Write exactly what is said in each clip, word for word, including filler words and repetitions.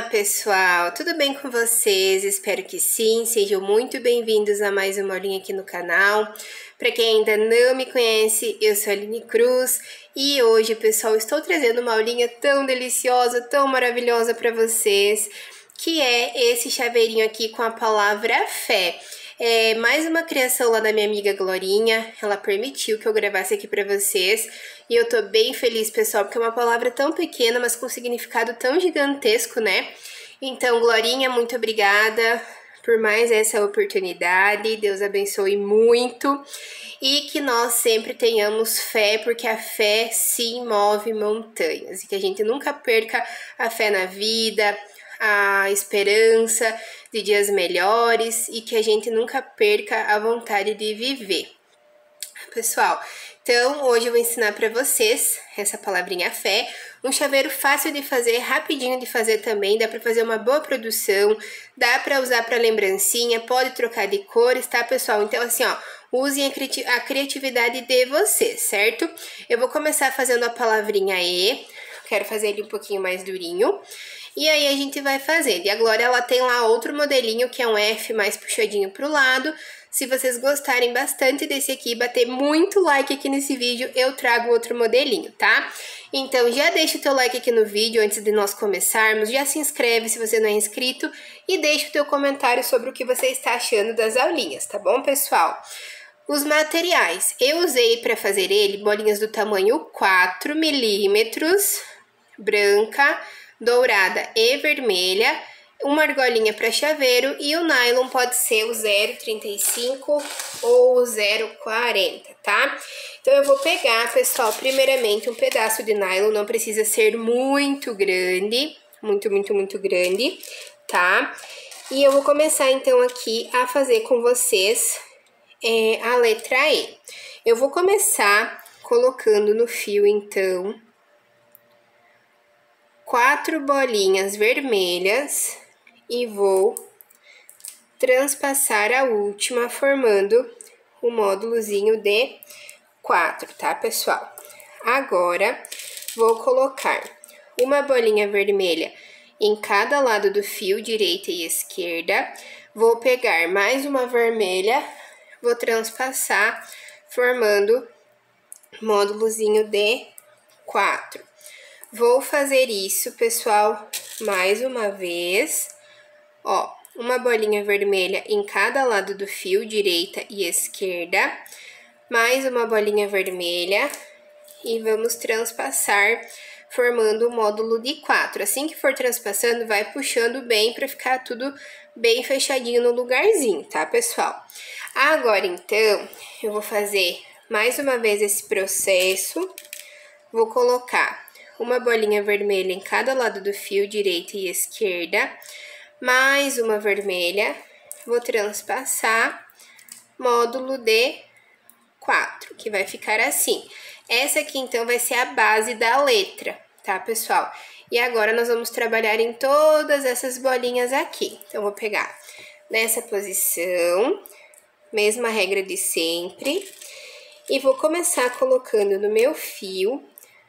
pessoal, tudo bem com vocês? Espero que sim, sejam muito bem-vindos a mais uma aulinha aqui no canal. Para quem ainda não me conhece, eu sou a Aline Cruz e hoje, pessoal, estou trazendo uma aulinha tão deliciosa, tão maravilhosa para vocês, que é esse chaveirinho aqui com a palavra fé. É mais uma criação lá da minha amiga Glorinha, ela permitiu que eu gravasse aqui para vocês e eu tô bem feliz, pessoal, porque é uma palavra tão pequena, mas com significado tão gigantesco, né? Então, Glorinha, muito obrigada por mais essa oportunidade, Deus abençoe muito e que nós sempre tenhamos fé, porque a fé sim move montanhas e que a gente nunca perca a fé na vida, a esperança de dias melhores e que a gente nunca perca a vontade de viver. Pessoal, então hoje eu vou ensinar para vocês essa palavrinha fé, um chaveiro fácil de fazer, rapidinho de fazer também, dá para fazer uma boa produção, dá para usar para lembrancinha, pode trocar de cores, tá, pessoal? Então assim, ó, usem a criatividade de vocês, certo? Eu vou começar fazendo a palavrinha E, quero fazer ele um pouquinho mais durinho. E aí a gente vai fazendo. E a Glória, ela tem lá outro modelinho, que é um F mais puxadinho pro lado. Se vocês gostarem bastante desse aqui, bater muito like aqui nesse vídeo, eu trago outro modelinho, tá? Então, já deixa o teu like aqui no vídeo antes de nós começarmos. Já se inscreve se você não é inscrito. E deixa o teu comentário sobre o que você está achando das aulinhas, tá bom, pessoal? Os materiais. Eu usei para fazer ele bolinhas do tamanho quatro milímetros, branca, dourada e vermelha, uma argolinha para chaveiro e o nylon pode ser o zero vírgula trinta e cinco ou o zero vírgula quarenta, tá? Então eu vou pegar, pessoal, primeiramente um pedaço de nylon, não precisa ser muito grande, muito, muito, muito grande, tá? E eu vou começar então aqui a fazer com vocês é, a letra E. Eu vou começar colocando no fio, então, quatro bolinhas vermelhas e vou transpassar a última, formando o módulozinho de quatro, tá, pessoal? Agora, vou colocar uma bolinha vermelha em cada lado do fio, direita e esquerda. Vou pegar mais uma vermelha, vou transpassar, formando módulozinho de quatro. Vou fazer isso, pessoal, mais uma vez, ó, uma bolinha vermelha em cada lado do fio, direita e esquerda, mais uma bolinha vermelha e vamos transpassar, formando o módulo de quatro. Assim que for transpassando, vai puxando bem para ficar tudo bem fechadinho no lugarzinho, tá, pessoal? Agora, então, eu vou fazer mais uma vez esse processo, vou colocar uma bolinha vermelha em cada lado do fio, direita e esquerda, mais uma vermelha, vou transpassar, módulo de quatro, que vai ficar assim. Essa aqui, então, vai ser a base da letra, tá, pessoal? E agora, nós vamos trabalhar em todas essas bolinhas aqui. Então, vou pegar nessa posição, mesma regra de sempre, e vou começar colocando no meu fio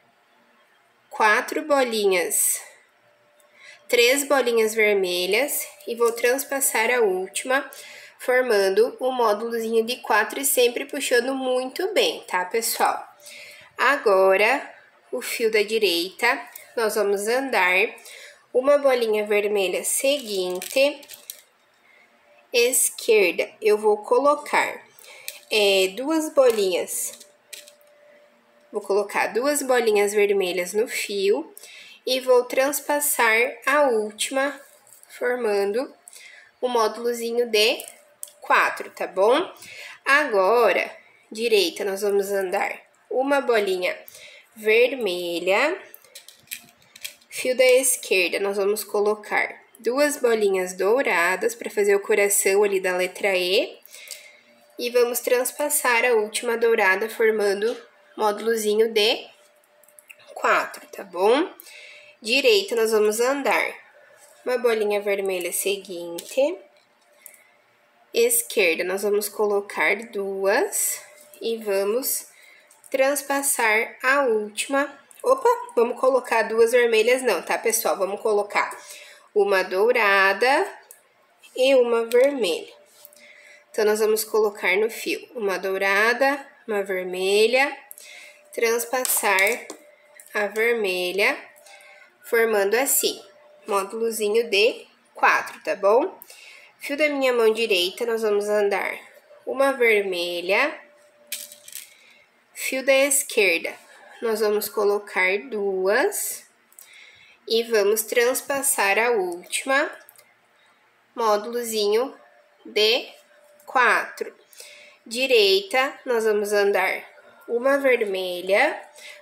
quatro bolinhas, três bolinhas vermelhas e vou transpassar a última, formando um módulozinho de quatro e sempre puxando muito bem, tá, pessoal? Agora, o fio da direita, nós vamos andar uma bolinha vermelha seguinte, esquerda, eu vou colocar é, duas bolinhas. Vou colocar duas bolinhas vermelhas no fio e vou transpassar a última, formando o módulozinho de quatro, tá bom? Agora, direita, nós vamos andar uma bolinha vermelha, fio da esquerda, nós vamos colocar duas bolinhas douradas para fazer o coração ali da letra E e vamos transpassar a última dourada, formando módulozinho de quatro, tá bom? Direita, nós vamos andar uma bolinha vermelha seguinte, esquerda, nós vamos colocar duas e vamos transpassar a última. Opa, vamos colocar duas vermelhas não, tá, pessoal? Vamos colocar uma dourada e uma vermelha. Então, nós vamos colocar no fio uma dourada, uma vermelha, transpassar a vermelha, formando assim, módulozinho de quatro, tá bom? Fio da minha mão direita, nós vamos andar uma vermelha, fio da esquerda, nós vamos colocar duas e vamos transpassar a última, módulozinho de quatro. Direita, nós vamos andar uma vermelha,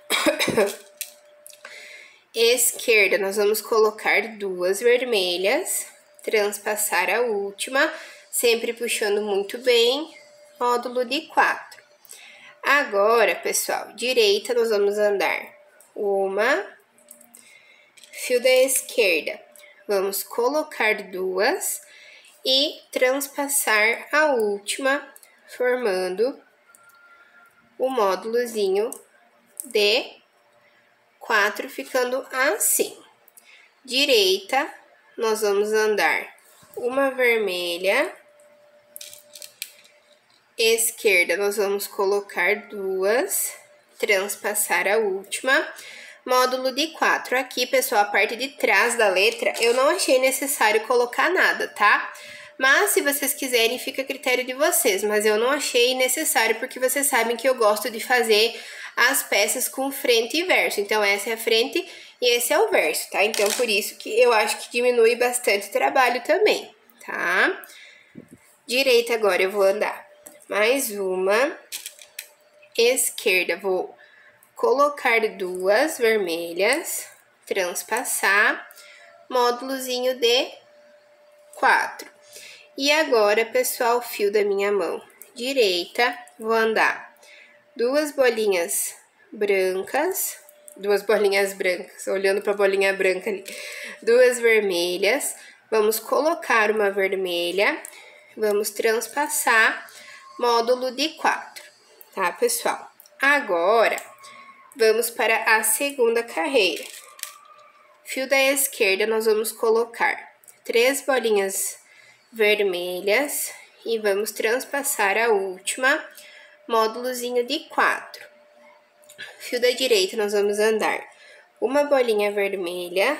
esquerda, nós vamos colocar duas vermelhas, transpassar a última, sempre puxando muito bem, módulo de quatro. Agora, pessoal, direita, nós vamos andar uma, fio da esquerda, vamos colocar duas e transpassar a última, formando o módulozinho de quatro, ficando assim. Direita, nós vamos andar uma vermelha, esquerda, nós vamos colocar duas, transpassar a última, módulo de quatro. Aqui, pessoal, a parte de trás da letra, eu não achei necessário colocar nada, tá? Mas, se vocês quiserem, fica a critério de vocês. Mas eu não achei necessário, porque vocês sabem que eu gosto de fazer as peças com frente e verso. Então, essa é a frente e esse é o verso, tá? Então, por isso que eu acho que diminui bastante o trabalho também, tá? Direita agora eu vou andar mais uma. Esquerda, vou colocar duas vermelhas, transpassar, módulozinho de quatro. E agora, pessoal, fio da minha mão direita, vou andar duas bolinhas brancas, duas bolinhas brancas, olhando para a bolinha branca ali, duas vermelhas, vamos colocar uma vermelha, vamos transpassar, módulo de quatro, tá, pessoal? Agora, vamos para a segunda carreira. Fio da esquerda, nós vamos colocar três bolinhas vermelhas e vamos transpassar a última, módulozinho de quatro. Fio da direita, nós vamos andar uma bolinha vermelha,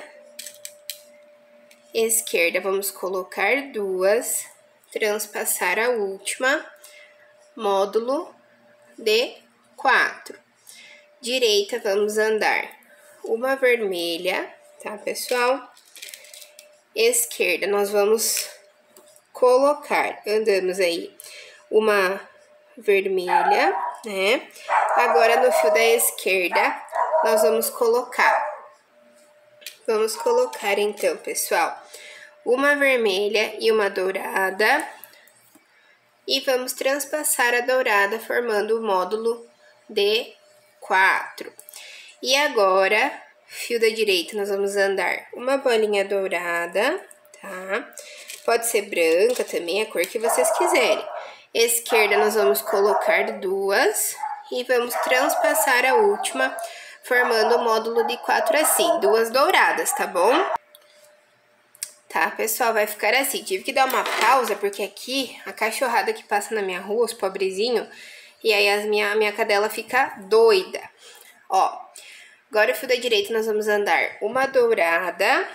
esquerda, vamos colocar duas, transpassar a última, módulo de quatro. Direita, vamos andar uma vermelha, tá, pessoal? Esquerda, nós vamos colocar, andamos aí uma vermelha, né? Agora, no fio da esquerda, nós vamos colocar, vamos colocar então, pessoal, uma vermelha e uma dourada, e vamos transpassar a dourada, formando o módulo de quatro. E agora, fio da direita, nós vamos andar uma bolinha dourada, tá? Pode ser branca também, a cor que vocês quiserem. Esquerda, nós vamos colocar duas e vamos transpassar a última, formando o módulo de quatro assim, duas douradas, tá bom? Tá, pessoal, vai ficar assim. Tive que dar uma pausa, porque aqui, a cachorrada que passa na minha rua, os pobrezinhos, e aí as minha, a minha cadela fica doida. Ó, agora o fio da direita nós vamos andar uma dourada.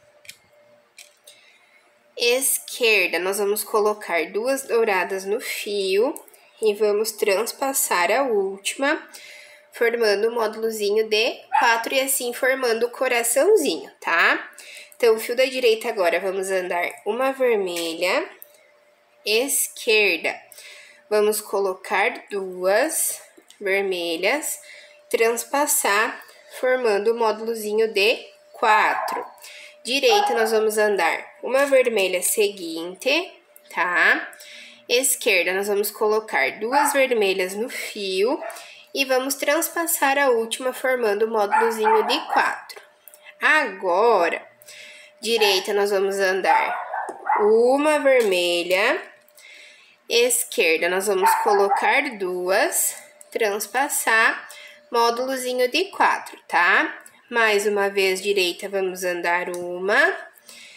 Esquerda, nós vamos colocar duas douradas no fio e vamos transpassar a última, formando o módulozinho de quatro e assim formando o coraçãozinho, tá? Então, o fio da direita agora vamos andar uma vermelha, esquerda, vamos colocar duas vermelhas, transpassar, formando o módulozinho de quatro. Direita, nós vamos andar uma vermelha seguinte, tá? Esquerda, nós vamos colocar duas vermelhas no fio e vamos transpassar a última, formando o módulozinho de quatro. Agora, direita, nós vamos andar uma vermelha, esquerda, nós vamos colocar duas, transpassar, módulozinho de quatro, tá? Mais uma vez, direita, vamos andar uma,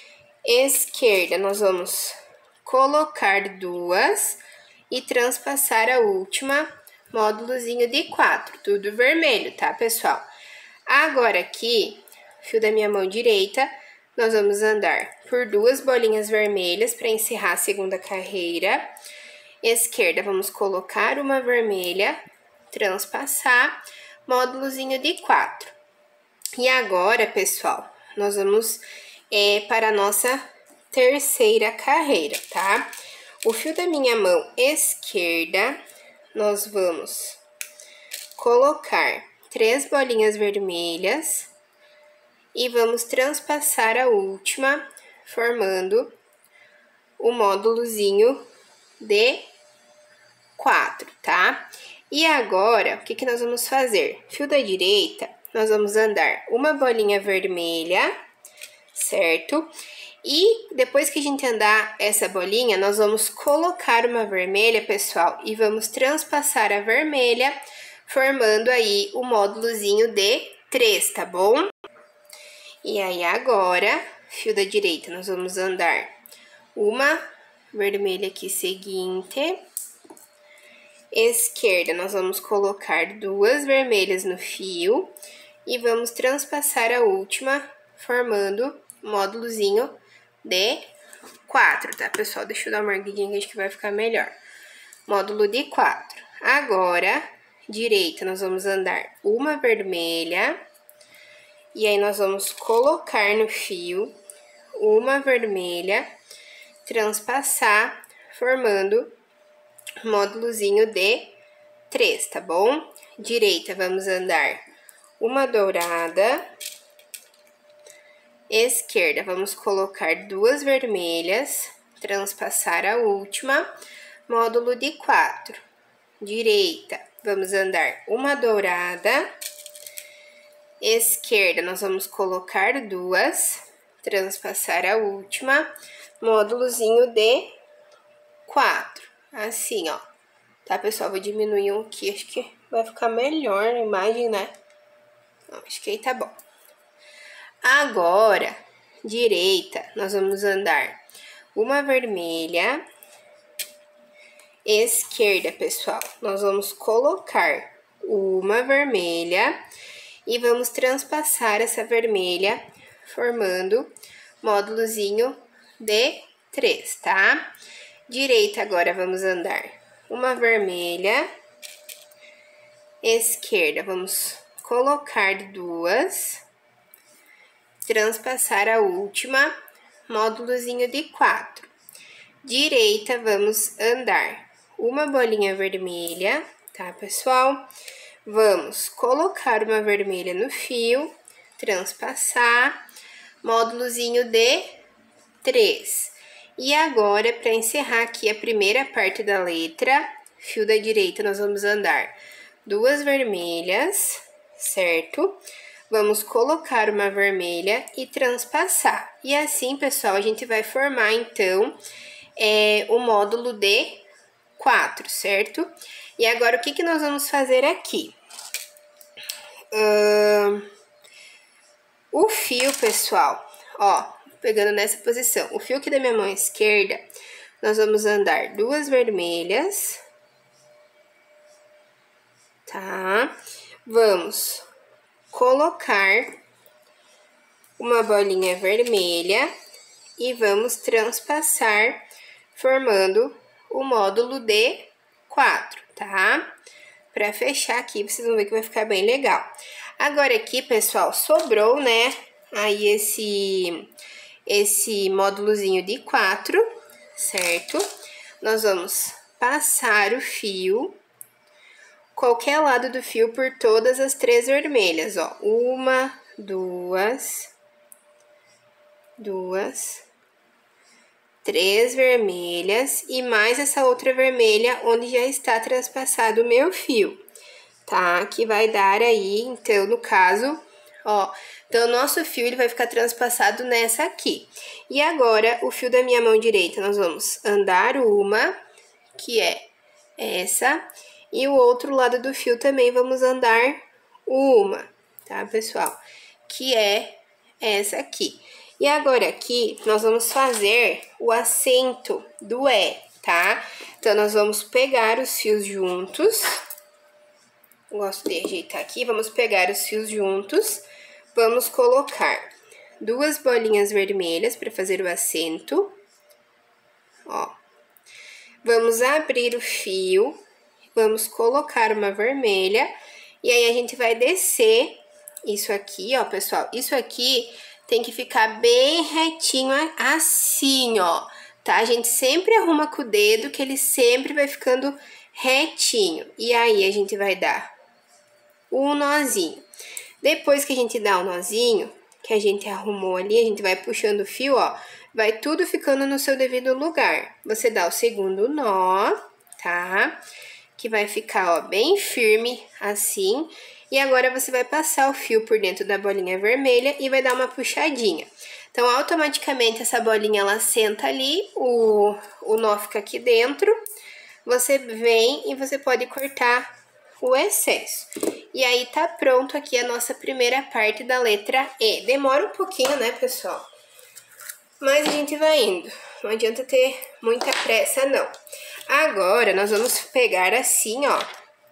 esquerda, nós vamos colocar duas e transpassar a última, módulozinho de quatro, tudo vermelho, tá, pessoal? Agora aqui, fio da minha mão direita, nós vamos andar por duas bolinhas vermelhas para encerrar a segunda carreira. Esquerda, vamos colocar uma vermelha, transpassar, módulozinho de quatro. E agora, pessoal, nós vamos é, para a nossa terceira carreira, tá? O fio da minha mão esquerda, nós vamos colocar três bolinhas vermelhas e vamos transpassar a última, formando o módulozinho de quatro, tá? E agora, o que que nós vamos fazer? Fio da direita, nós vamos andar uma bolinha vermelha, certo? E depois que a gente andar essa bolinha, nós vamos colocar uma vermelha, pessoal, e vamos transpassar a vermelha, formando aí o módulozinho de três, tá bom? E aí agora, fio da direita, nós vamos andar uma vermelha aqui seguinte. Esquerda, nós vamos colocar duas vermelhas no fio e vamos transpassar a última, formando o módulozinho de quatro, tá, pessoal? Deixa eu dar uma erguidinha que acho que vai ficar melhor. Módulo de quatro. Agora, direita, nós vamos andar uma vermelha. E aí, nós vamos colocar no fio uma vermelha, transpassar, formando módulozinho de três, tá bom? Direita, vamos andar uma dourada. Esquerda, vamos colocar duas vermelhas, transpassar a última, módulo de quatro. Direita, vamos andar uma dourada. Esquerda, nós vamos colocar duas, transpassar a última, módulozinho de quatro. Assim, ó. Tá, pessoal? Vou diminuir um aqui, acho que vai ficar melhor a imagem, né? Não, acho que aí tá bom. Agora, direita, nós vamos andar uma vermelha. Esquerda, pessoal, nós vamos colocar uma vermelha e vamos transpassar essa vermelha, formando módulozinho de três, tá? Direita, agora vamos andar uma vermelha. Esquerda, vamos colocar duas, transpassar a última, módulozinho de quatro. Direita, vamos andar uma bolinha vermelha, tá, pessoal? Vamos colocar uma vermelha no fio, transpassar, módulozinho de três. E agora, para encerrar aqui a primeira parte da letra, fio da direita, nós vamos andar duas vermelhas, certo? Vamos colocar uma vermelha e transpassar. E assim, pessoal, a gente vai formar, então, é, o módulo de quatro, certo? E agora, o que que nós vamos fazer aqui? Uh, o fio, pessoal, ó, pegando nessa posição, o fio aqui da minha mão esquerda, nós vamos andar duas vermelhas, tá? Vamos colocar uma bolinha vermelha e vamos transpassar, formando o módulo de quatro, tá? Pra fechar aqui, vocês vão ver que vai ficar bem legal. Agora aqui, pessoal, sobrou, né, aí esse, esse módulozinho de quatro, certo? Nós vamos passar o fio, qualquer lado do fio, por todas as três vermelhas, ó. Uma, duas, duas, três vermelhas e mais essa outra vermelha onde já está transpassado o meu fio, tá? Que vai dar aí, então, no caso, ó, então o nosso fio ele vai ficar transpassado nessa aqui. E agora, o fio da minha mão direita, nós vamos andar uma, que é essa, e o outro lado do fio também vamos andar uma, tá, pessoal? Que é essa aqui. E agora aqui, nós vamos fazer o acento do E, tá? Então, nós vamos pegar os fios juntos. Gosto de ajeitar aqui. Vamos pegar os fios juntos. Vamos colocar duas bolinhas vermelhas para fazer o acento. Ó. Vamos abrir o fio. Vamos colocar uma vermelha. E aí, a gente vai descer isso aqui, ó, pessoal. Isso aqui tem que ficar bem retinho assim, ó. Tá? A gente sempre arruma com o dedo, que ele sempre vai ficando retinho. E aí, a gente vai dar um nozinho. Depois que a gente dá o nozinho, que a gente arrumou ali, a gente vai puxando o fio, ó. Vai tudo ficando no seu devido lugar. Você dá o segundo nó, tá? Que vai ficar, ó, bem firme, assim. E agora, você vai passar o fio por dentro da bolinha vermelha e vai dar uma puxadinha. Então, automaticamente, essa bolinha, ela senta ali, o, o nó fica aqui dentro. Você vem e você pode cortar o excesso. E aí, tá pronto aqui a nossa primeira parte da letra E. Demora um pouquinho, né, pessoal? Mas a gente vai indo. Não adianta ter muita pressa, não. Agora, nós vamos pegar assim, ó,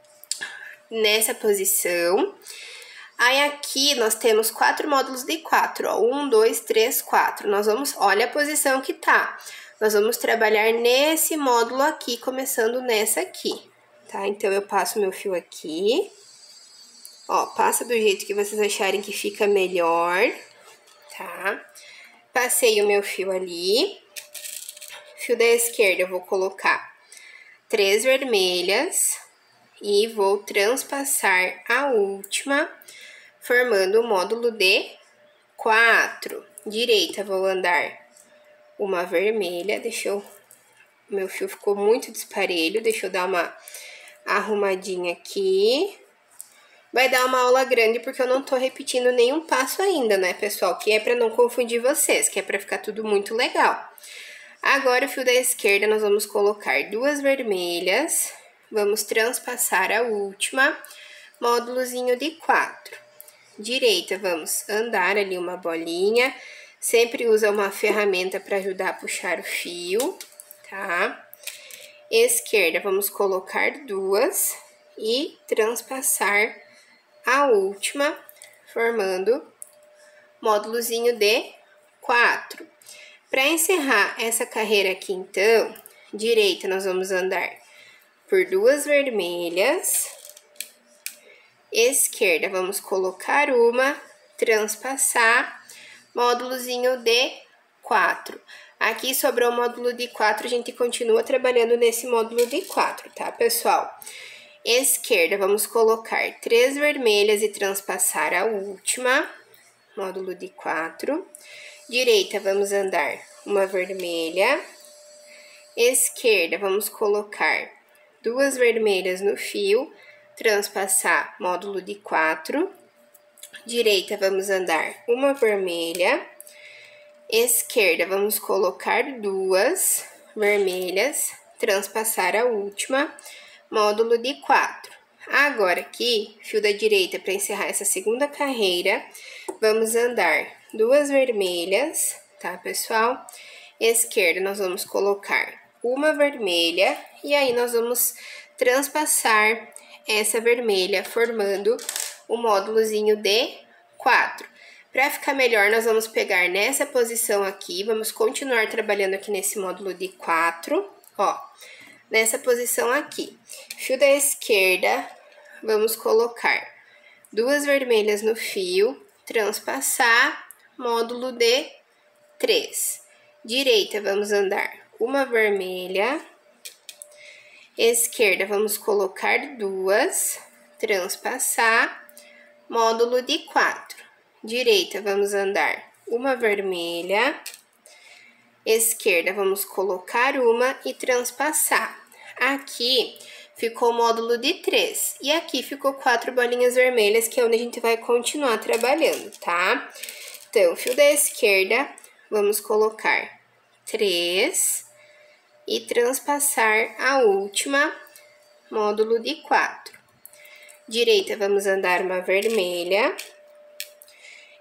nessa posição. Aí, aqui, nós temos quatro módulos de quatro, ó. Um, dois, três, quatro. Nós vamos... Olha a posição que tá. Nós vamos trabalhar nesse módulo aqui, começando nessa aqui, tá? Então, eu passo meu fio aqui. Ó, passa do jeito que vocês acharem que fica melhor, tá? Passei o meu fio ali. Fio da esquerda, eu vou colocar três vermelhas. E vou transpassar a última, formando o módulo de quatro. Direita, vou andar uma vermelha. Deixa eu... Meu fio ficou muito desparelho, deixa eu dar uma arrumadinha aqui. Vai dar uma aula grande, porque eu não tô repetindo nenhum passo ainda, né, pessoal? Que é pra não confundir vocês, que é pra ficar tudo muito legal. Agora, o fio da esquerda, nós vamos colocar duas vermelhas. Vamos transpassar a última, módulozinho de quatro. Direita, vamos andar ali uma bolinha. Sempre usa uma ferramenta para ajudar a puxar o fio, tá? Esquerda, vamos colocar duas e transpassar a última, formando módulozinho de quatro. Para encerrar essa carreira aqui, então, direita, nós vamos andar por duas vermelhas. Esquerda, vamos colocar uma, transpassar, módulozinho de quatro. Aqui sobrou o módulo de quatro, a gente continua trabalhando nesse módulo de quatro, tá, pessoal? Esquerda, vamos colocar três vermelhas e transpassar a última, módulo de quatro. Direita, vamos andar uma vermelha. Esquerda, vamos colocar duas vermelhas no fio, transpassar módulo de quatro. Direita, vamos andar uma vermelha. Esquerda, vamos colocar duas vermelhas, transpassar a última, módulo de quatro. Agora aqui, fio da direita, para encerrar essa segunda carreira, vamos andar duas vermelhas, tá, pessoal? Esquerda, nós vamos colocar uma vermelha, e aí nós vamos transpassar essa vermelha, formando o módulozinho de quatro. Para ficar melhor, nós vamos pegar nessa posição aqui, vamos continuar trabalhando aqui nesse módulo de quatro, ó, nessa posição aqui. Fio da esquerda, vamos colocar duas vermelhas no fio, transpassar, módulo de três. Direita, vamos andar uma vermelha. Esquerda, vamos colocar duas, transpassar, módulo de quatro. Direita, vamos andar uma vermelha. Esquerda, vamos colocar uma e transpassar. Aqui ficou o módulo de três. E aqui ficou quatro bolinhas vermelhas, que é onde a gente vai continuar trabalhando, tá? Então, fio da esquerda, vamos colocar três e transpassar a última, módulo de quatro. Direita, vamos andar uma vermelha.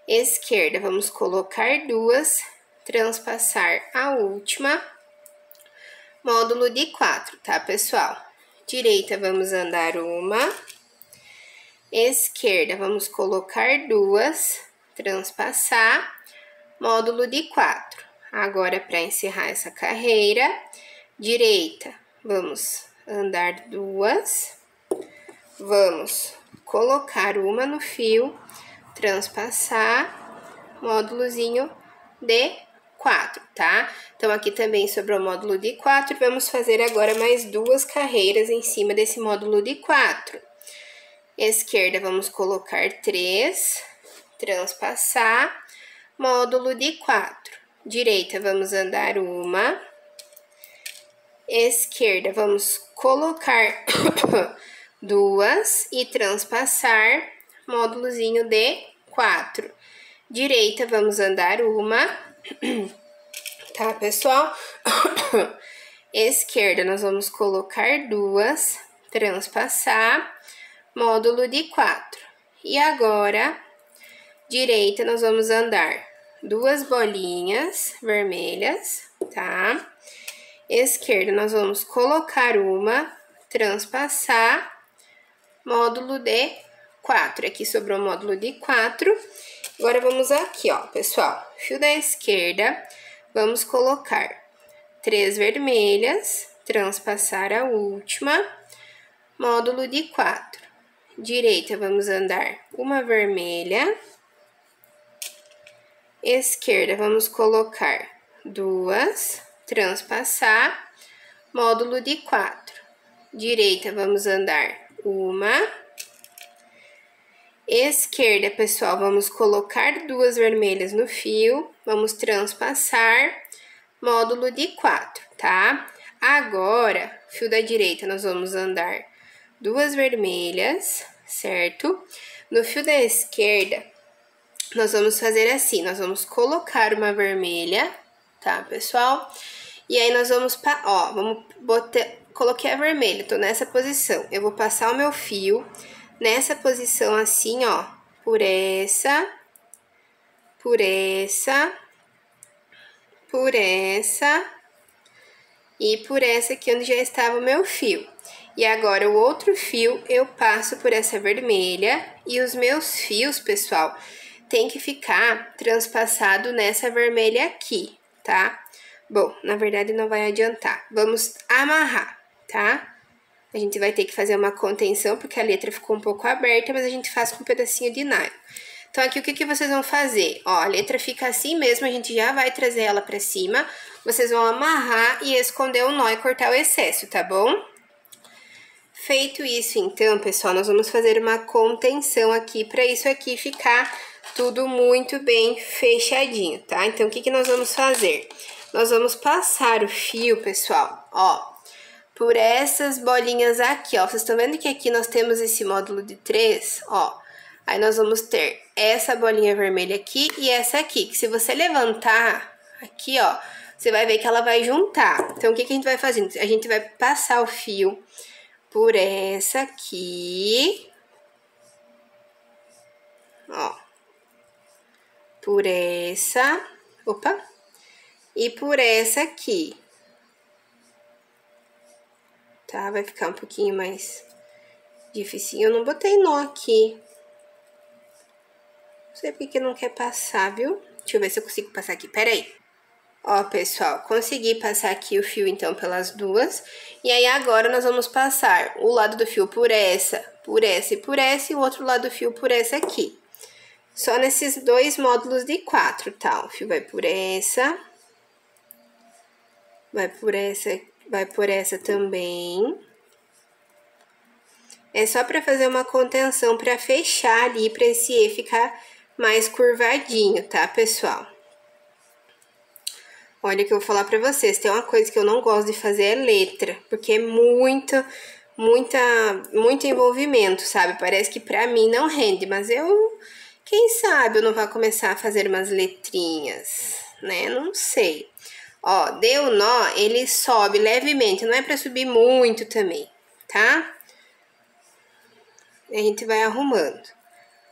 Esquerda, vamos colocar duas, transpassar a última, módulo de quatro, tá, pessoal? Direita, vamos andar uma. Esquerda, vamos colocar duas, transpassar, módulo de quatro. Agora, para encerrar essa carreira, direita, vamos andar duas, vamos colocar uma no fio, transpassar, módulozinho de quatro, tá? Então, aqui também sobrou o módulo de quatro, vamos fazer agora mais duas carreiras em cima desse módulo de quatro. Esquerda, vamos colocar três, transpassar, módulo de quatro. Direita, vamos andar uma. Esquerda, vamos colocar duas e transpassar, módulozinho de quatro. Direita, vamos andar uma. Tá, pessoal? Esquerda, nós vamos colocar duas, transpassar, módulo de quatro. E agora, direita, nós vamos andar duas bolinhas vermelhas, tá? Esquerda, nós vamos colocar uma, transpassar, módulo de quatro. Aqui sobrou o módulo de quatro. Agora, vamos aqui, ó, pessoal. Fio da esquerda, vamos colocar três vermelhas, transpassar a última, módulo de quatro. Direita, vamos andar uma vermelha. Esquerda, vamos colocar duas, transpassar, módulo de quatro. Direita, vamos andar uma. Esquerda, pessoal, vamos colocar duas vermelhas no fio, vamos transpassar, módulo de quatro, tá? Agora, fio da direita, nós vamos andar duas vermelhas, certo? No fio da esquerda, nós vamos fazer assim, nós vamos colocar uma vermelha, tá, pessoal? E aí, nós vamos, ó, vamos botar, coloquei a vermelha, tô nessa posição. Eu vou passar o meu fio nessa posição assim, ó, por essa, por essa, por essa e por essa aqui onde já estava o meu fio. E agora, o outro fio, eu passo por essa vermelha e os meus fios, pessoal, tem que ficar transpassado nessa vermelha aqui, tá? Bom, na verdade, não vai adiantar. Vamos amarrar, tá? A gente vai ter que fazer uma contenção, porque a letra ficou um pouco aberta, mas a gente faz com um pedacinho de nylon. Então, aqui, o que, que vocês vão fazer? Ó, a letra fica assim mesmo, a gente já vai trazer ela pra cima. Vocês vão amarrar e esconder o nó e cortar o excesso, tá bom? Feito isso, então, pessoal, nós vamos fazer uma contenção aqui, pra isso aqui ficar tudo muito bem fechadinho, tá? Então, o que, que nós vamos fazer? Nós vamos passar o fio, pessoal, ó, por essas bolinhas aqui, ó. Vocês estão vendo que aqui nós temos esse módulo de três, ó. Aí, nós vamos ter essa bolinha vermelha aqui e essa aqui, que se você levantar aqui, ó, você vai ver que ela vai juntar. Então, o que, que a gente vai fazer? A gente vai passar o fio por essa aqui, ó, por essa, opa, e por essa aqui. Tá? Vai ficar um pouquinho mais difícil. Eu não botei nó aqui. Não sei porque que não quer passar, viu? Deixa eu ver se eu consigo passar aqui. Pera aí. Ó, pessoal, consegui passar aqui o fio, então, pelas duas. E aí, agora, nós vamos passar o lado do fio por essa, por essa e por essa. E o outro lado do fio por essa aqui. Só nesses dois módulos de quatro, tá? O fio vai por essa. Vai por essa, vai por essa também. É só pra fazer uma contenção, pra fechar ali, pra esse E ficar mais curvadinho, tá, pessoal? Olha que eu vou falar pra vocês, tem uma coisa que eu não gosto de fazer é letra, porque é muita, muita, muito envolvimento, sabe? Parece que pra mim não rende, mas eu, quem sabe eu não vou começar a fazer umas letrinhas, né? Não sei. Ó, deu nó, ele sobe levemente, não é pra subir muito também, tá? A gente vai arrumando.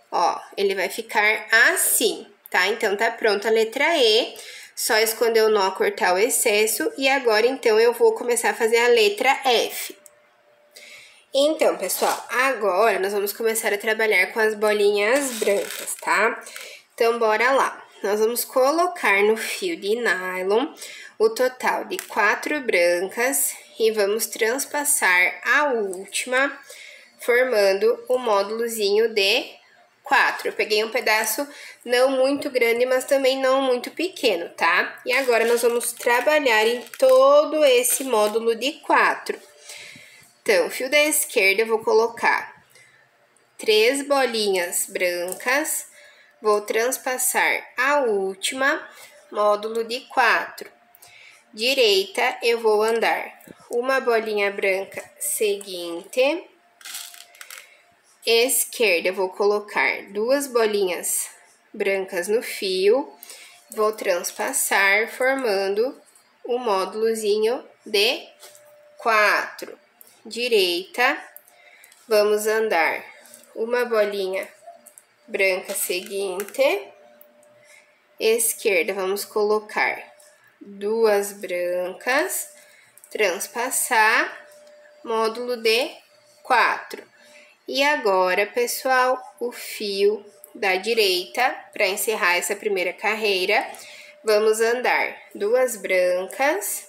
Ó, ele vai ficar assim, tá? Então, tá pronta a letra E, só esconder o nó, cortar o excesso, e agora, então, eu vou começar a fazer a letra F. Então, pessoal, agora nós vamos começar a trabalhar com as bolinhas brancas, tá? Então, bora lá. Nós vamos colocar no fio de nylon o total de quatro brancas e vamos transpassar a última, formando o módulozinho de quatro. Eu peguei um pedaço não muito grande, mas também não muito pequeno, tá? E agora nós vamos trabalhar em todo esse módulo de quatro. Então, fio da esquerda eu vou colocar três bolinhas brancas, vou transpassar a última, módulo de quatro. Direita, eu vou andar uma bolinha branca seguinte. Esquerda, eu vou colocar duas bolinhas brancas no fio, vou transpassar, formando o módulozinho de quatro. Direita, vamos andar uma bolinha branca seguinte. Esquerda, vamos colocar duas brancas, transpassar, módulo de quatro. E agora, pessoal, o fio da direita, para encerrar essa primeira carreira, vamos andar duas brancas.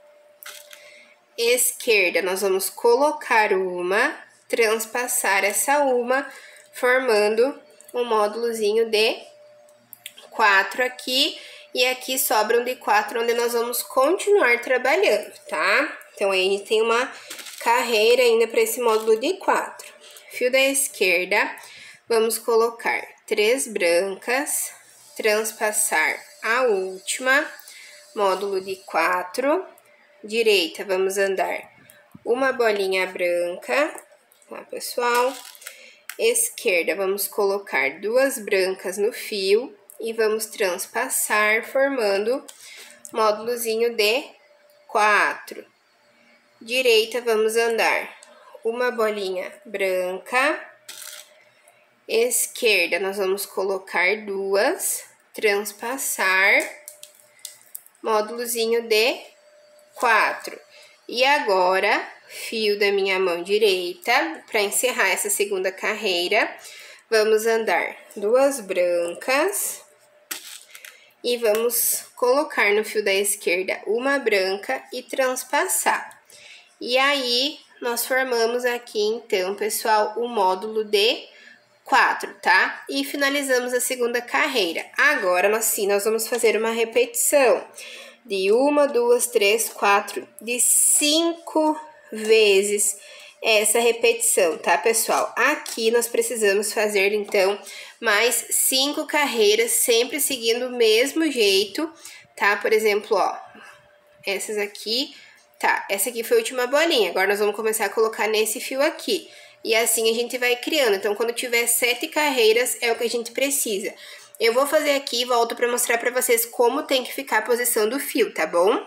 Esquerda, nós vamos colocar uma, transpassar essa uma, formando um módulozinho de quatro aqui, e aqui sobram de quatro, onde nós vamos continuar trabalhando, tá? Então, aí a gente tem uma carreira ainda para esse módulo de quatro. Fio da esquerda, vamos colocar três brancas, transpassar a última, módulo de quatro. Direita, vamos andar uma bolinha branca, tá, pessoal? Esquerda, vamos colocar duas brancas no fio e vamos transpassar, formando módulozinho de quatro. Direita, vamos andar uma bolinha branca. Esquerda, nós vamos colocar duas, transpassar, módulozinho de quatro. E agora, fio da minha mão direita, para encerrar essa segunda carreira, vamos andar duas brancas e vamos colocar no fio da esquerda uma branca e transpassar. E aí, nós formamos aqui, então, pessoal, o módulo de quatro, tá? E finalizamos a segunda carreira. Agora, nós, sim, nós vamos fazer uma repetição de uma, duas, três, quatro, de cinco vezes essa repetição, tá, pessoal? Aqui nós precisamos fazer, então, mais cinco carreiras, sempre seguindo o mesmo jeito, tá? Por exemplo, ó, essas aqui, tá, essa aqui foi a última bolinha, agora nós vamos começar a colocar nesse fio aqui. E assim a gente vai criando, então, quando tiver sete carreiras, é o que a gente precisa. Eu vou fazer aqui e volto para mostrar para vocês como tem que ficar a posição do fio, tá bom?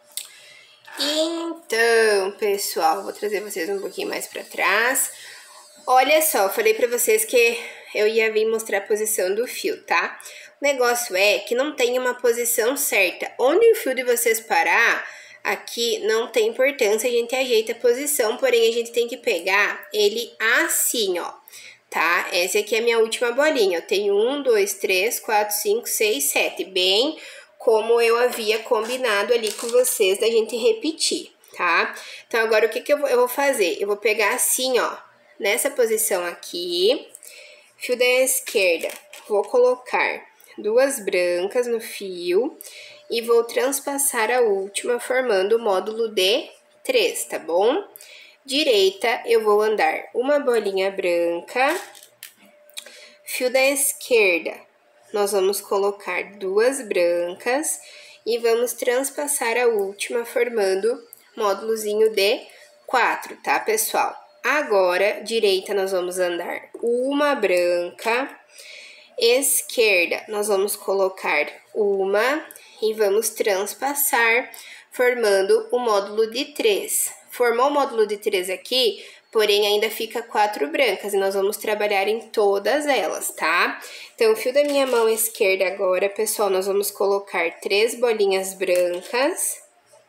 Então, pessoal, vou trazer vocês um pouquinho mais para trás. Olha só, eu falei para vocês que eu ia vir mostrar a posição do fio, tá? O negócio é que não tem uma posição certa. Onde o fio de vocês parar, aqui não tem importância, a gente ajeita a posição, porém a gente tem que pegar ele assim, ó. Tá? Essa aqui é a minha última bolinha. Eu tenho um, dois, três, quatro, cinco, seis, sete. Bem como eu havia combinado ali com vocês da gente repetir, tá? Então, agora o que que eu vou, eu vou fazer? Eu vou pegar assim, ó, nessa posição aqui, fio da esquerda, vou colocar duas brancas no fio e vou transpassar a última, formando o módulo de três, tá bom? Direita, eu vou andar uma bolinha branca, fio da esquerda, nós vamos colocar duas brancas e vamos transpassar a última, formando módulozinho de quatro, tá, pessoal? Agora, direita, nós vamos andar uma branca, esquerda, nós vamos colocar uma e vamos transpassar, formando o módulo de três. Formou o módulo de três aqui, porém ainda fica quatro brancas e nós vamos trabalhar em todas elas, tá? Então, o fio da minha mão esquerda agora, pessoal, nós vamos colocar três bolinhas brancas.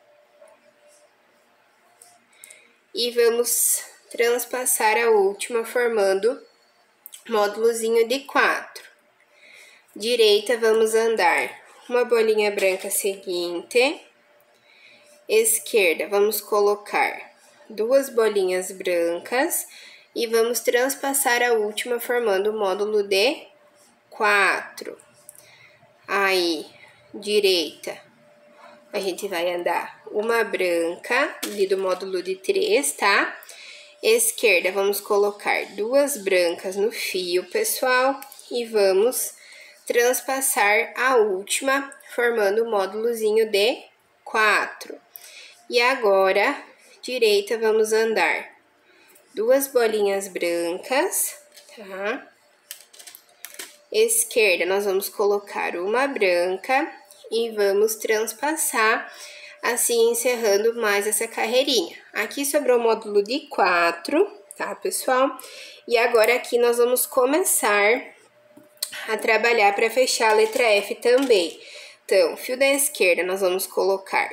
E vamos transpassar a última, formando módulozinho de quatro. Direita, vamos andar uma bolinha branca seguinte. Esquerda, vamos colocar duas bolinhas brancas e vamos transpassar a última, formando o módulo de quatro. Aí, direita, a gente vai andar uma branca ali do módulo de três, tá? Esquerda, vamos colocar duas brancas no fio, pessoal, e vamos transpassar a última, formando o módulozinho de quatro. E agora, direita, vamos andar duas bolinhas brancas, tá? Esquerda, nós vamos colocar uma branca e vamos transpassar, assim encerrando mais essa carreirinha. Aqui sobrou o módulo de quatro, tá, pessoal? E agora aqui nós vamos começar a trabalhar para fechar a letra F também. Então, fio da esquerda, nós vamos colocar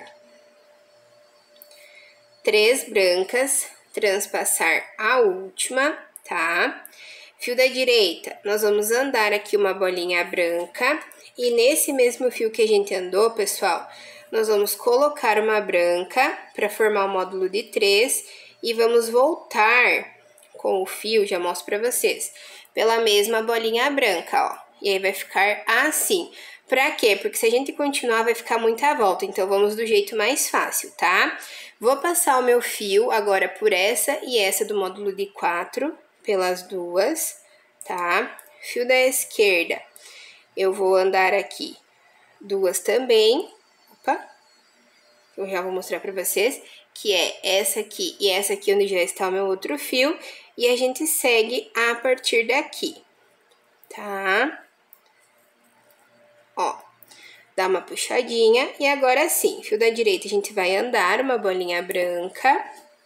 três brancas, transpassar a última, tá? Fio da direita, nós vamos andar aqui uma bolinha branca e nesse mesmo fio que a gente andou, pessoal, nós vamos colocar uma branca para formar o módulo de três e vamos voltar com o fio, já mostro para vocês, pela mesma bolinha branca, ó. E aí vai ficar assim. Pra quê? Porque se a gente continuar vai ficar muita volta, então vamos do jeito mais fácil, tá? Vou passar o meu fio agora por essa e essa do módulo de quatro, pelas duas, tá? Fio da esquerda, eu vou andar aqui duas também, opa, eu já vou mostrar pra vocês, que é essa aqui e essa aqui onde já está o meu outro fio, e a gente segue a partir daqui, tá? Ó, dá uma puxadinha, e agora sim, fio da direita a gente vai andar uma bolinha branca,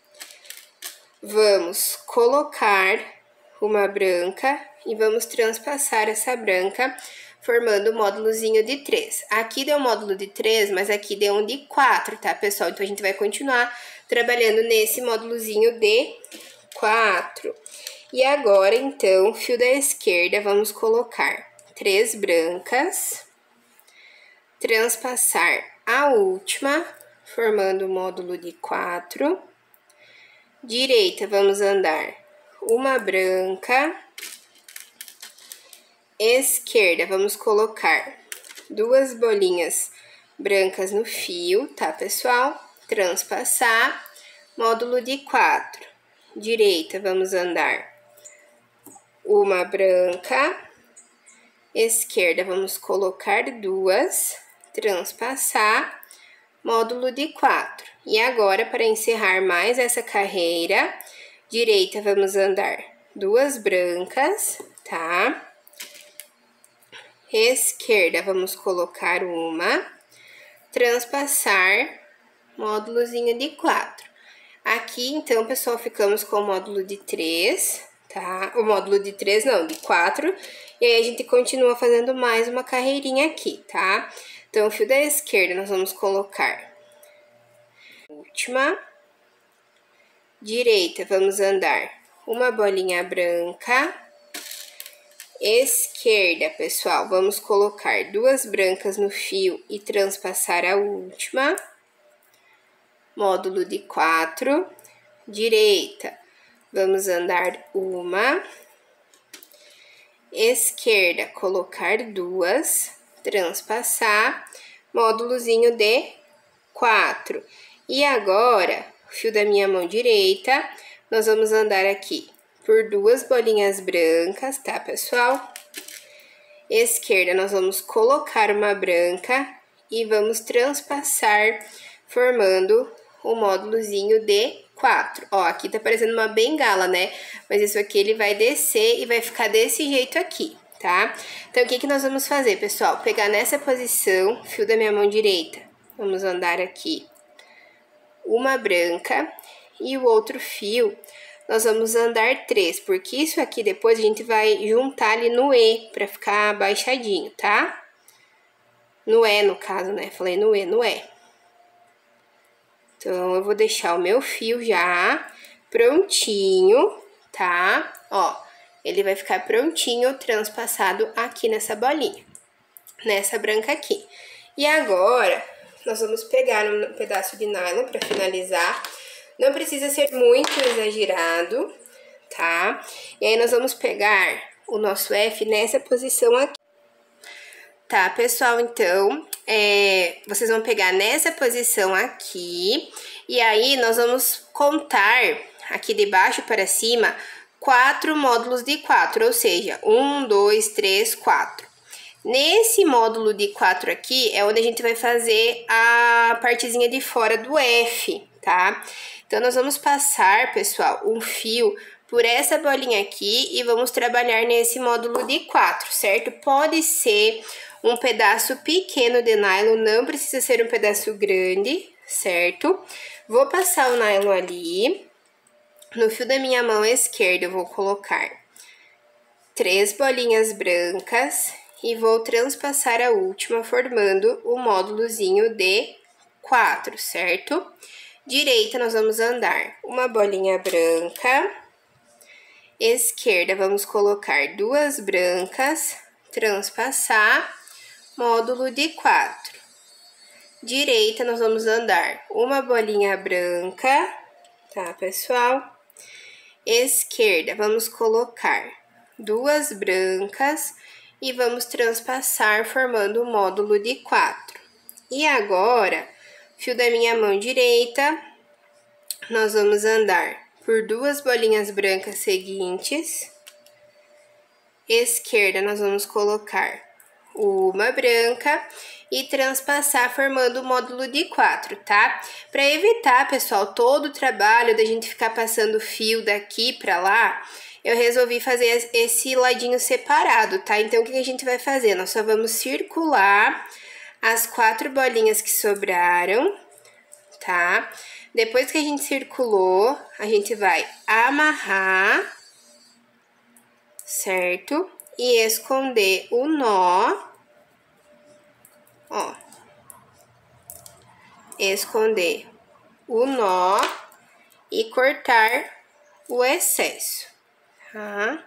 vamos colocar uma branca e vamos transpassar essa branca, formando o módulozinho de três. Aqui deu um módulo de três, mas aqui deu um de quatro, tá, pessoal? Então, a gente vai continuar trabalhando nesse módulozinho de quatro. E agora, então, fio da esquerda, vamos colocar três brancas, transpassar a última, formando o módulo de quatro. Direita, vamos andar uma branca. Esquerda, vamos colocar duas bolinhas brancas no fio, tá, pessoal? Transpassar, módulo de quatro. Direita, vamos andar uma branca. Esquerda, vamos colocar duas, transpassar, módulo de quatro. E agora, para encerrar mais essa carreira, direita, vamos andar duas brancas, tá? Esquerda, vamos colocar uma, transpassar, módulozinho de quatro. Aqui, então, pessoal, ficamos com o módulo de três, tá? O módulo de três, não, de quatro. E aí, a gente continua fazendo mais uma carreirinha aqui, tá? Então, o fio da esquerda, nós vamos colocar última. Direita, vamos andar uma bolinha branca. Esquerda, pessoal, vamos colocar duas brancas no fio e transpassar a última. Módulo de quatro. Direita, vamos andar uma. Esquerda, colocar duas, transpassar, módulozinho de quatro. E agora, o fio da minha mão direita, nós vamos andar aqui por duas bolinhas brancas, tá, pessoal? Esquerda, nós vamos colocar uma branca e vamos transpassar, formando o módulozinho de quatro. Ó, aqui tá parecendo uma bengala, né? Mas isso aqui ele vai descer e vai ficar desse jeito aqui, tá? Então, o que que nós vamos fazer, pessoal? Pegar nessa posição, fio da minha mão direita, vamos andar aqui uma branca e o outro fio nós vamos andar três, porque isso aqui depois a gente vai juntar ali no E, pra ficar baixadinho, tá? No E, no caso, né? Falei no E, no E. Então, eu vou deixar o meu fio já prontinho, tá? Ó, ele vai ficar prontinho, transpassado aqui nessa bolinha, nessa branca aqui. E agora, nós vamos pegar um pedaço de nylon pra finalizar. Não precisa ser muito exagerado, tá? E aí, nós vamos pegar o nosso F nessa posição aqui. Tá, pessoal, então, é, vocês vão pegar nessa posição aqui, e aí nós vamos contar aqui de baixo para cima quatro módulos de quatro, ou seja, um, dois, três, quatro. Nesse módulo de quatro aqui é onde a gente vai fazer a partezinha de fora do F, tá? Então, nós vamos passar, pessoal, um fio por essa bolinha aqui e vamos trabalhar nesse módulo de quatro, certo? Pode ser um pedaço pequeno de nylon, não precisa ser um pedaço grande, certo? Vou passar o nylon ali. No fio da minha mão esquerda, eu vou colocar três bolinhas brancas e vou transpassar a última, formando o módulozinho de quatro, certo? Direita, nós vamos andar uma bolinha branca. Esquerda, vamos colocar duas brancas, transpassar, módulo de quatro. Direita, nós vamos andar uma bolinha branca, tá, pessoal? Esquerda, vamos colocar duas brancas e vamos transpassar, formando o módulo de quatro. E agora, fio da minha mão direita, nós vamos andar por duas bolinhas brancas seguintes. Esquerda, nós vamos colocar uma branca e transpassar, formando o módulo de quatro, tá? Para evitar, pessoal, todo o trabalho da gente ficar passando fio daqui para lá, eu resolvi fazer esse ladinho separado, tá? Então, o que a gente vai fazer? Nós só vamos circular as quatro bolinhas que sobraram, tá? Depois que a gente circulou, a gente vai amarrar, certo? E esconder o nó, ó, esconder o nó e cortar o excesso, tá?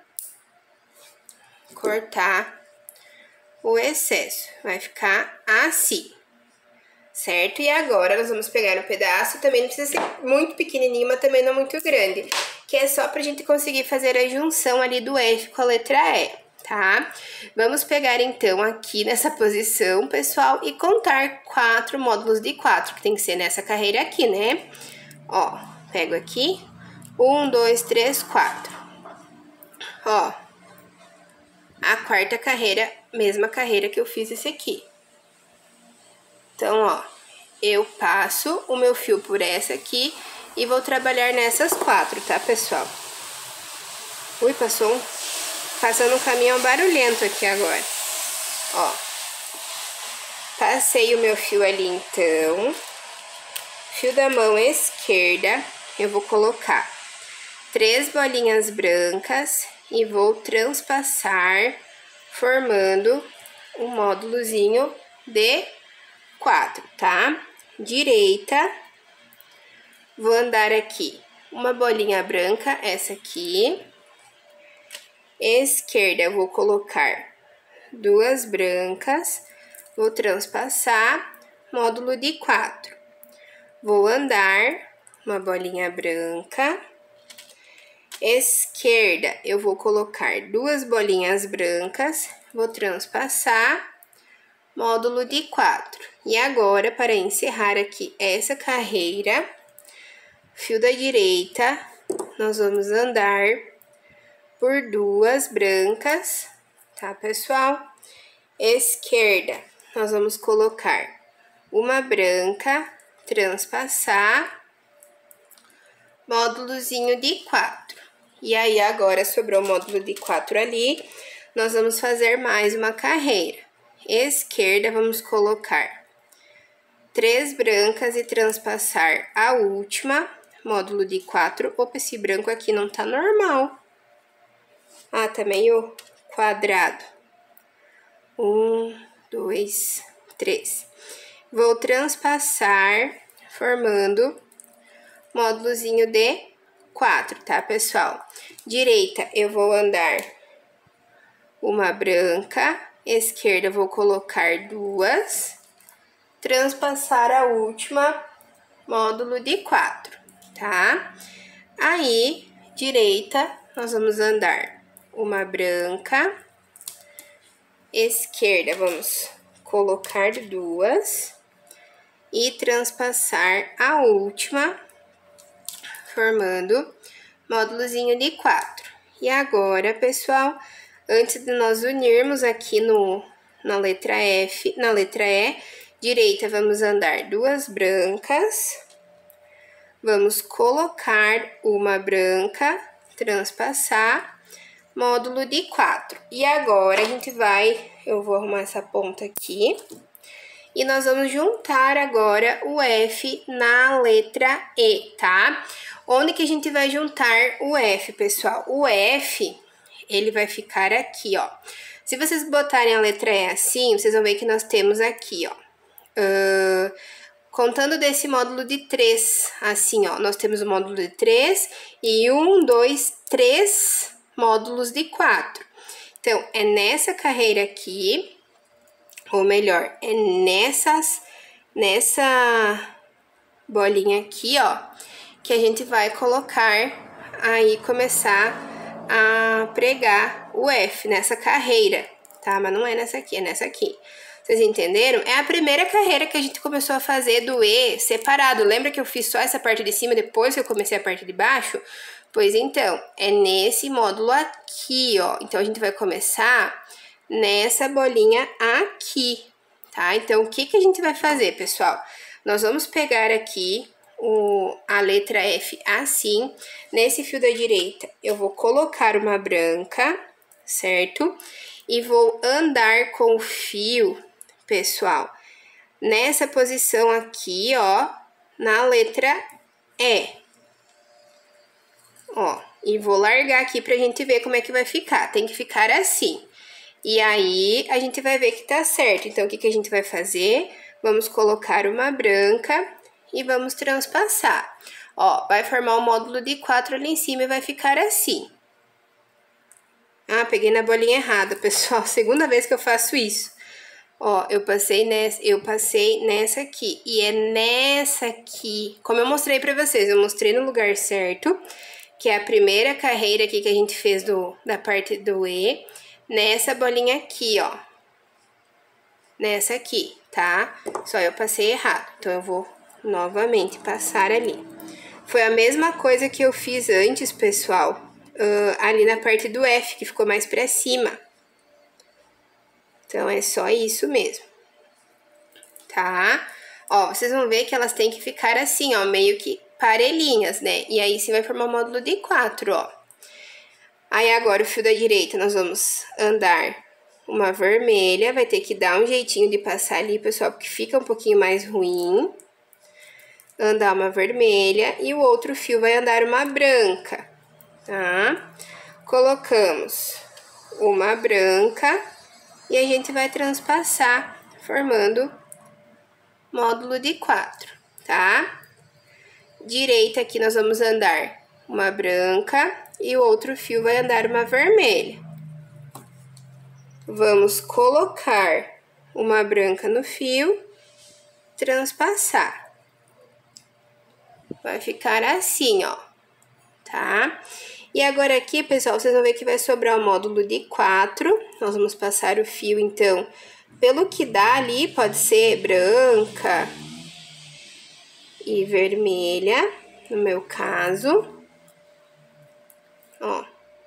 Cortar o excesso, vai ficar assim, certo? E agora, nós vamos pegar um pedaço, também não precisa ser muito pequenininho, mas também não muito grande, que é só pra gente conseguir fazer a junção ali do F com a letra E, tá? Vamos pegar, então, aqui nessa posição, pessoal, e contar quatro módulos de quatro, que tem que ser nessa carreira aqui, né? Ó, pego aqui, um, dois, três, quatro. Ó, a quarta carreira, mesma carreira que eu fiz esse aqui. Então, ó, eu passo o meu fio por essa aqui e vou trabalhar nessas quatro, tá, pessoal? Ui, passou um, passando um caminhão barulhento aqui agora. Ó, passei o meu fio ali, então. Fio da mão esquerda, eu vou colocar três bolinhas brancas e vou transpassar, formando um módulozinho de quatro, tá? Direita, vou andar aqui uma bolinha branca, essa aqui. Esquerda, eu vou colocar duas brancas, vou transpassar, módulo de quatro. Vou andar uma bolinha branca. Esquerda, eu vou colocar duas bolinhas brancas, vou transpassar, módulo de quatro. E agora, para encerrar aqui essa carreira, fio da direita, nós vamos andar por duas brancas, tá, pessoal? Esquerda, nós vamos colocar uma branca, transpassar, módulozinho de quatro. E aí, agora, sobrou o módulo de quatro ali, nós vamos fazer mais uma carreira. Esquerda, vamos colocar três brancas e transpassar a última, módulo de quatro. Opa, esse branco aqui não tá normal. Ah, tá meio quadrado. Um, dois, três. Vou transpassar, formando módulozinho de quatro, tá, pessoal? Direita, eu vou andar uma branca. Esquerda, vou colocar duas. Transpassar a última, módulo de quatro, tá? Aí, direita, nós vamos andar uma branca. Esquerda, vamos colocar duas e transpassar a última, formando módulozinho de quatro. E agora, pessoal, antes de nós unirmos aqui no, na letra F, na letra E, direita, vamos andar duas brancas, vamos colocar uma branca, transpassar, módulo de quatro. E agora, a gente vai, eu vou arrumar essa ponta aqui, e nós vamos juntar agora o F na letra E, tá? Onde que a gente vai juntar o F, pessoal? O F, ele vai ficar aqui, ó. Se vocês botarem a letra E assim, vocês vão ver que nós temos aqui, ó. Uh, contando desse módulo de três, assim, ó. Nós temos o módulo de três e um, dois, três módulos de quatro. Então, é nessa carreira aqui, ou melhor, é nessas, nessa bolinha aqui, ó, que a gente vai colocar aí, começar a pregar o F nessa carreira, tá? Mas não é nessa aqui, é nessa aqui. Vocês entenderam? É a primeira carreira que a gente começou a fazer do E separado. Lembra que eu fiz só essa parte de cima depois que eu comecei a parte de baixo? Pois então, é nesse módulo aqui, ó. Então, a gente vai começar nessa bolinha aqui, tá? Então, o que que a gente vai fazer, pessoal? Nós vamos pegar aqui o, a letra F assim. Nesse fio da direita, eu vou colocar uma branca, certo? E vou andar com o fio, pessoal, nessa posição aqui, ó, na letra E. Ó, e vou largar aqui pra gente ver como é que vai ficar. Tem que ficar assim. E aí, a gente vai ver que tá certo. Então, o que que a gente vai fazer? Vamos colocar uma branca e vamos transpassar. Ó, vai formar um módulo de quatro ali em cima e vai ficar assim. Ah, peguei na bolinha errada, pessoal. Segunda vez que eu faço isso. Ó, eu passei nessa, eu passei nessa aqui. E é nessa aqui. Como eu mostrei pra vocês, eu mostrei no lugar certo, que é a primeira carreira aqui que a gente fez do, da parte do E, nessa bolinha aqui, ó. Nessa aqui, tá? Só eu passei errado, então eu vou novamente passar ali. Foi a mesma coisa que eu fiz antes, pessoal, uh, ali na parte do F, que ficou mais pra cima. Então, é só isso mesmo, tá? Ó, vocês vão ver que elas têm que ficar assim, ó, meio que parelhinhas, né? E aí, você vai formar um módulo de quatro, ó. Aí, agora, o fio da direita, nós vamos andar uma vermelha. Vai ter que dar um jeitinho de passar ali, pessoal, porque fica um pouquinho mais ruim. Andar uma vermelha. E o outro fio vai andar uma branca, tá? Colocamos uma branca e a gente vai transpassar, formando módulo de quatro, tá? Direita aqui nós vamos andar uma branca e o outro fio vai andar uma vermelha. Vamos colocar uma branca no fio, transpassar. Vai ficar assim, ó, tá? E agora aqui, pessoal, vocês vão ver que vai sobrar o módulo de quatro. Nós vamos passar o fio, então, pelo que dá ali, pode ser branca e vermelha, no meu caso. Ó.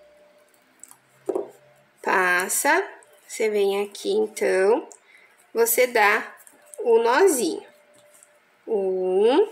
Passa, você vem aqui, então, você dá o nozinho. Um,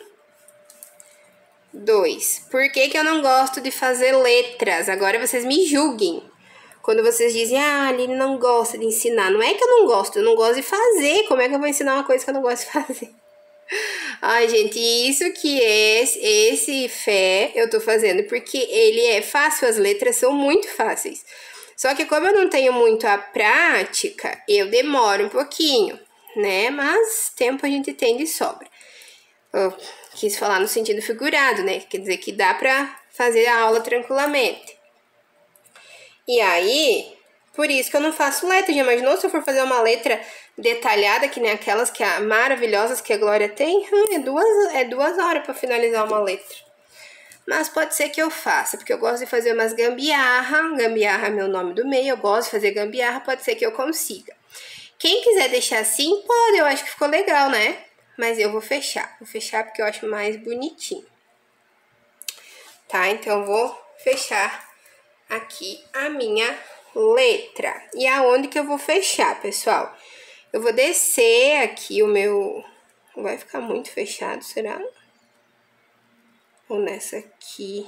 dois. Por que que eu não gosto de fazer letras? Agora vocês me julguem. Quando vocês dizem, ah, a Aline não gosta de ensinar. Não é que eu não gosto, eu não gosto de fazer. Como é que eu vou ensinar uma coisa que eu não gosto de fazer? Ai, gente, isso que é esse fé eu tô fazendo, porque ele é fácil, as letras são muito fáceis. Só que como eu não tenho muito a prática, eu demoro um pouquinho, né? Mas tempo a gente tem de sobra. Eu quis falar no sentido figurado, né? Quer dizer que dá pra fazer a aula tranquilamente. E aí, por isso que eu não faço letra. Já imaginou se eu for fazer uma letra detalhada, que nem aquelas que a, maravilhosas que a Glória tem? Hum, é, duas, é duas horas para finalizar uma letra. Mas pode ser que eu faça, porque eu gosto de fazer umas gambiarra. Gambiarra é meu nome do meio, eu gosto de fazer gambiarra, pode ser que eu consiga. Quem quiser deixar assim, pode, eu acho que ficou legal, né? Mas eu vou fechar, vou fechar porque eu acho mais bonitinho. Tá, então eu vou fechar aqui a minha letra. E aonde que eu vou fechar, pessoal? Eu vou descer aqui o meu... Vai ficar muito fechado, será? Ou nessa aqui.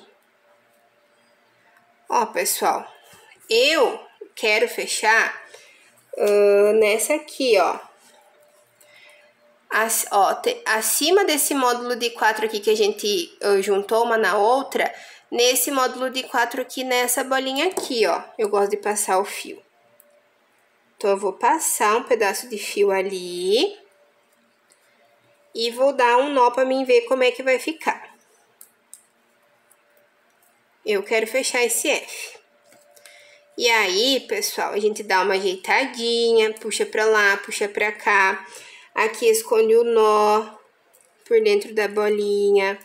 Ó, pessoal, eu quero fechar uh, nessa aqui, ó. As, ó, te, acima desse módulo de quatro aqui que a gente uh, juntou uma na outra, nesse módulo de quatro aqui, nessa bolinha aqui, ó, eu gosto de passar o fio. Então, eu vou passar um pedaço de fio ali e vou dar um nó pra mim ver como é que vai ficar. Eu quero fechar esse F. E aí, pessoal, a gente dá uma ajeitadinha, puxa pra lá, puxa pra cá. Aqui esconde o nó por dentro da bolinha.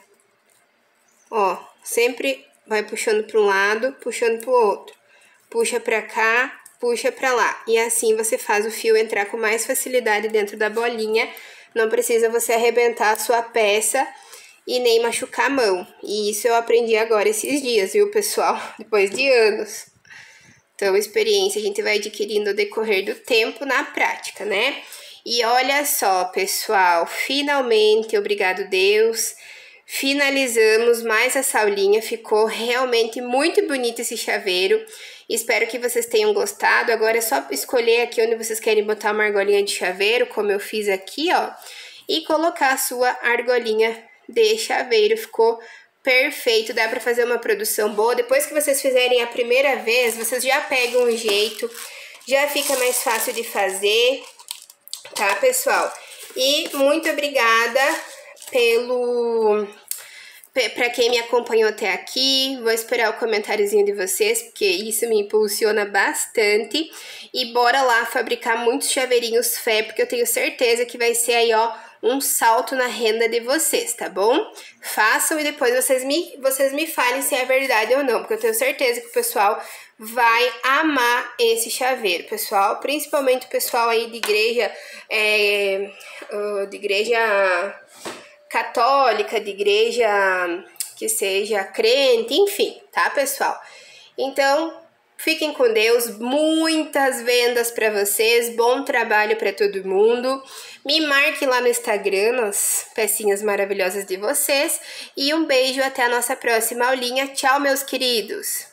Ó, sempre vai puxando para um lado, puxando para o outro. Puxa para cá, puxa para lá. E assim você faz o fio entrar com mais facilidade dentro da bolinha. Não precisa você arrebentar a sua peça e nem machucar a mão. E isso eu aprendi agora esses dias, viu, pessoal? Depois de anos. Então, experiência a gente vai adquirindo ao decorrer do tempo na prática, né? E olha só, pessoal, finalmente, obrigado Deus, finalizamos mais essa aulinha, ficou realmente muito bonito esse chaveiro. Espero que vocês tenham gostado. Agora é só escolher aqui onde vocês querem botar uma argolinha de chaveiro, como eu fiz aqui, ó, e colocar a sua argolinha de chaveiro. Ficou perfeito, dá para fazer uma produção boa. Depois que vocês fizerem a primeira vez, vocês já pegam um jeito, já fica mais fácil de fazer. Tá, pessoal? E muito obrigada pelo... Pra quem me acompanhou até aqui. Vou esperar o comentáriozinho de vocês, porque isso me impulsiona bastante. E bora lá fabricar muitos chaveirinhos fé, porque eu tenho certeza que vai ser aí, ó, um salto na renda de vocês, tá bom? Façam e depois vocês me, vocês me falem se é verdade ou não, porque eu tenho certeza que o pessoal vai amar esse chaveiro, pessoal. Principalmente o pessoal aí de igreja, é, de igreja católica, de igreja que seja crente, enfim, tá, pessoal? Então, fiquem com Deus, muitas vendas para vocês, bom trabalho para todo mundo. Me marque lá no Instagram as pecinhas maravilhosas de vocês. E um beijo, até a nossa próxima aulinha. Tchau, meus queridos!